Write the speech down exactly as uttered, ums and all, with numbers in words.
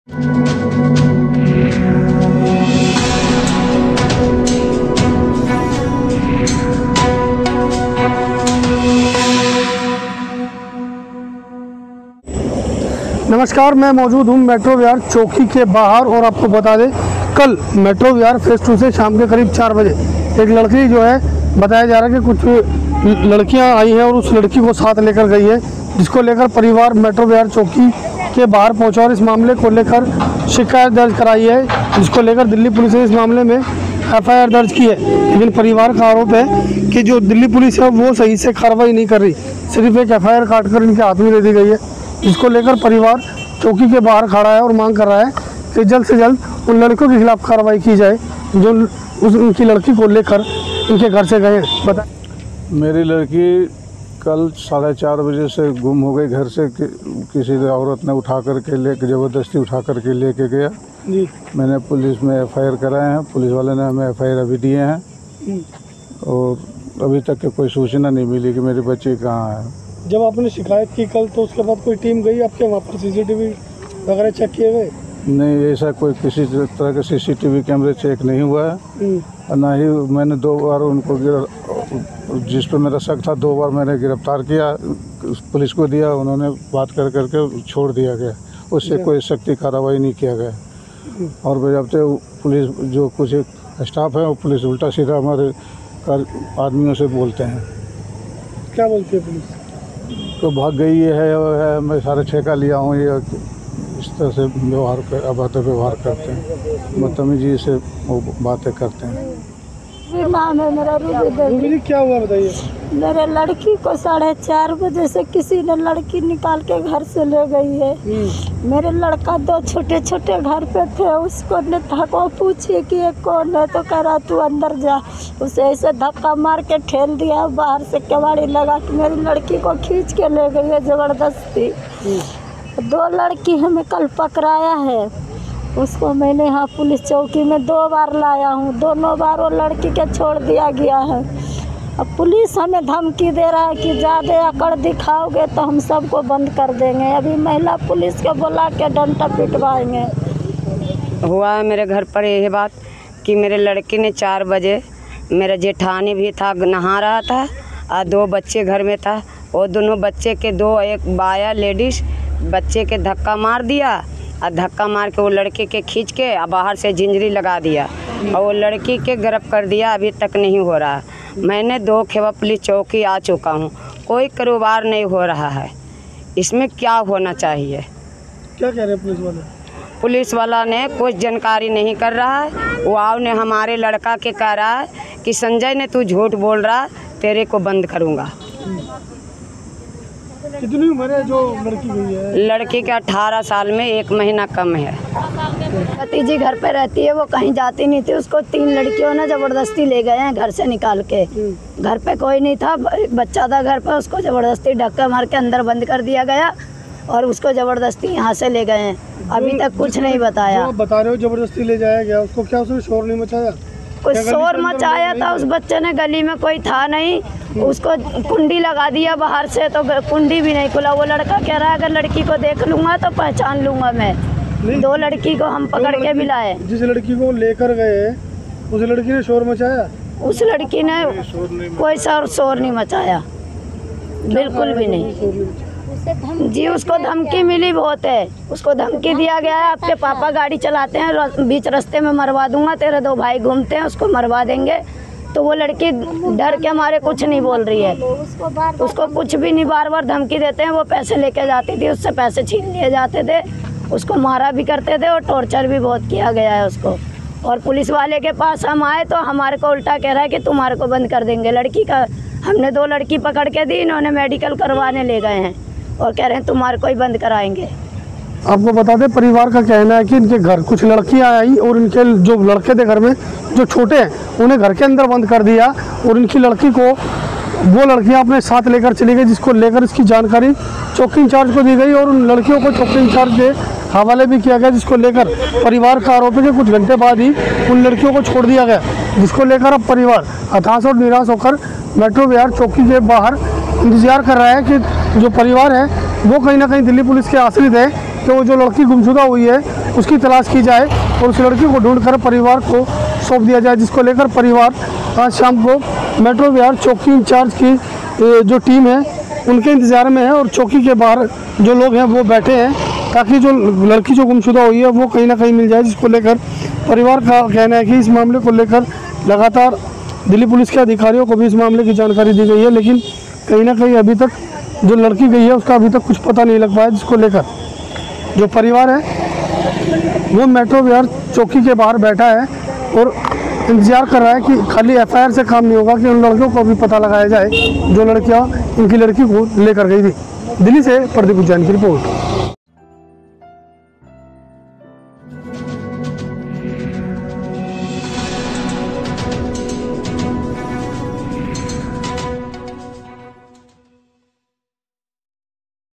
नमस्कार, मैं मौजूद हूँ मेट्रो विहार चौकी के बाहर और आपको बता दें कल मेट्रो विहार फेज टू से शाम के करीब चार बजे एक लड़की जो है बताया जा रहा है कि कुछ लड़कियां आई हैं और उस लड़की को साथ लेकर गई है, जिसको लेकर परिवार मेट्रो विहार चौकी के बाहर पहुंचा और इस मामले को लेकर शिकायत दर्ज कराई है, जिसको लेकर दिल्ली पुलिस ने इस मामले में एफ आई आर दर्ज की है। लेकिन परिवार का आरोप है कि जो दिल्ली पुलिस है वो सही से कार्रवाई नहीं कर रही, सिर्फ एक एफ आई आर काट कर इनके हाथ में दे दी गई है, जिसको लेकर परिवार चौकी के बाहर खड़ा है और मांग कर रहा है कि जल्द से जल्द उन लड़कों के खिलाफ कार्रवाई की जाए जो उस उनकी लड़की को लेकर इनके घर से गए। बता, मेरी लड़की कल साढ़े चार बजे से गुम हो गई। घर से कि, किसी औरत ने उठा कर के ले ज़बरदस्ती उठा कर के लेके गया जी। मैंने पुलिस में एफ आई आर कराए हैं, पुलिस वाले ने हमें एफ आई आर अभी दिए हैं और अभी तक के कोई सूचना नहीं मिली कि मेरी बच्ची कहाँ है। जब आपने शिकायत की कल तो उसके बाद कोई टीम गई आपके वहाँ पर, सीसीटीवी वगैरह चेक किए गए? नहीं, ऐसा कोई किसी तरह का सीसीटीवी कैमरे चेक नहीं हुआ है और ना ही मैंने दो बार उनको जिस पर मेरा शक था दो बार मैंने गिरफ्तार किया, पुलिस को दिया, उन्होंने बात कर करके छोड़ दिया गया, उससे कोई सख्ती कार्रवाई नहीं किया गया। और जब से पुलिस जो कुछ स्टाफ है वो पुलिस उल्टा सीधा हमारे आदमियों से बोलते हैं। क्या बोलती है पुलिस? तो भाग गई है, है मैं सारे ठेका लिया हूँ, ये इस तरह से व्यवहार कर अभद्र व्यवहार करते हैं, बदतमीजी से वो बातें करते हैं। नाम है मेरा रूबी। क्या हुआ बताइए? मेरे लड़की को साढ़े चार बजे से किसी ने लड़की निकाल के घर से ले गई है। मेरे लड़का दो छोटे छोटे घर पे थे, उसको ने था को पूछिए कि ये कौन है तो कह रहा तू अंदर जा। उसे ऐसे धक्का मार के ठेल दिया, बाहर से केवाड़ी लगा के मेरी लड़की को खींच के ले गई है ज़बरदस्ती। दो लड़की हमें कल पकड़ाया है, उसको मैंने यहाँ पुलिस चौकी में दो बार लाया हूँ, दोनों बार वो लड़की के छोड़ दिया गया है। अब पुलिस हमें धमकी दे रहा है कि ज़्यादा अकड़ दिखाओगे तो हम सबको बंद कर देंगे। अभी महिला पुलिस को बुला के डंडा पिटवाएंगे। हुआ है मेरे घर पर यही बात कि मेरे लड़की ने चार बजे, मेरा जेठानी भी था नहा रहा था और दो बच्चे घर में था, वो दोनों बच्चे के दो एक बाया लेडीज़ बच्चे के धक्का मार दिया और धक्का मार के वो लड़के के खींच के बाहर से झिंझरी लगा दिया और वो लड़की के गिरफ्त कर दिया। अभी तक नहीं हो रहा। मैंने दो खेवा पुलिस चौकी आ चुका हूँ, कोई कारोबार नहीं हो रहा है। इसमें क्या होना चाहिए? क्या कह रहे हैं पुलिस वाले? पुलिस वाला ने कुछ जानकारी नहीं कर रहा है। वो ने हमारे लड़का के कह रहा है कि संजय ने तू झूठ बोल रहा, तेरे को बंद करूँगा। कितनी उम्र है जो लड़की गई है? लड़की के अठारह साल में एक महीना कम है। भतीजी घर पे रहती है, वो कहीं जाती नहीं थी, उसको तीन लड़कियों ने ज़बरदस्ती ले गए हैं घर से निकाल के। घर पे कोई नहीं था, बच्चा था घर पे, उसको ज़बरदस्ती धक्का मार के अंदर बंद कर दिया गया और उसको ज़बरदस्ती यहाँ से ले गए हैं। अभी तक कुछ नहीं बताया। जो बता रहे हो ज़बरदस्ती ले जाया गया, उसको क्या उसने शोर नहीं मचाया? कुछ शोर मचाया था उस बच्चे ने, गली में कोई था नहीं, उसको कुंडी लगा दिया बाहर से, तो कुंडी भी नहीं खुला। वो लड़का कह रहा है अगर लड़की को देख लूँगा तो पहचान लूँगा मैं। दो लड़की को हम पकड़ के भी लाए। जिस लड़की को लेकर गए उस लड़की ने शोर मचाया? उस लड़की ने कोई शोर शोर नहीं मचाया, बिल्कुल भी नहीं जी। उसको धमकी मिली बहुत है, उसको धमकी दिया गया है आपके पापा गाड़ी चलाते हैं, बीच रास्ते में मरवा दूंगा, तेरे दो भाई घूमते हैं उसको मरवा देंगे। तो वो लड़की डर के हमारे कुछ नहीं बोल रही है, उसको कुछ भी नहीं, बार बार धमकी देते हैं। वो पैसे लेके जाती थी, उससे पैसे छीन लिए जाते थे, उसको मारा भी करते थे और टॉर्चर भी बहुत किया गया है उसको। और पुलिस वाले के पास हम आए तो हमारे को उल्टा कह रहा है कि तुम्हारे को बंद कर देंगे। लड़की का हमने दो लड़की पकड़ के दी, इन्होंने मेडिकल करवाने ले गए हैं और कह रहे हैं तुम्हारे को ही बंद कराएंगे। आपको बता दें परिवार का कहना है कि इनके घर कुछ लड़कियां आई और इनके जो लड़के थे घर में जो छोटे हैं उन्हें घर के अंदर बंद कर दिया और इनकी लड़की को वो लड़कियां अपने साथ लेकर चली गई, जिसको लेकर इसकी जानकारी चौकी इंचार्ज को दी गई और उन लड़कियों को चौकी इंचार्ज के हवाले भी किया गया, जिसको लेकर परिवार का आरोप है कि कुछ घंटे बाद ही उन लड़कियों को छोड़ दिया गया, जिसको लेकर अब परिवार हताश और निराश होकर मेट्रो विहार चौकी के बाहर इंतजार कर रहा है कि जो परिवार है वो कहीं ना कहीं दिल्ली पुलिस के आश्रित है, कि वो जो लड़की गुमशुदा हुई है उसकी तलाश की जाए और उस लड़की को ढूंढकर परिवार को सौंप दिया जाए, जिसको लेकर परिवार आज शाम को मेट्रो विहार चौकी इंचार्ज की जो टीम है उनके इंतज़ार में है और चौकी के बाहर जो लोग हैं वो बैठे हैं ताकि जो लड़की जो गुमशुदा हुई है वो कहीं ना कहीं मिल जाए, जिसको लेकर परिवार का कहना है कि इस मामले को लेकर लगातार दिल्ली पुलिस के अधिकारियों को भी इस मामले की जानकारी दी गई है, लेकिन कहीं ना कहीं अभी तक जो लड़की गई है उसका अभी तक कुछ पता नहीं लग पाया, जिसको लेकर जो परिवार है वो मेट्रो विहार चौकी के बाहर बैठा है और इंतजार कर रहा है कि खाली एफ आई आर से काम नहीं होगा कि उन लड़कियों को भी पता लगाया जाए जो लड़कियां इनकी लड़की को लेकर गई थी। दिल्ली से प्रदीप उज्जैन की रिपोर्ट।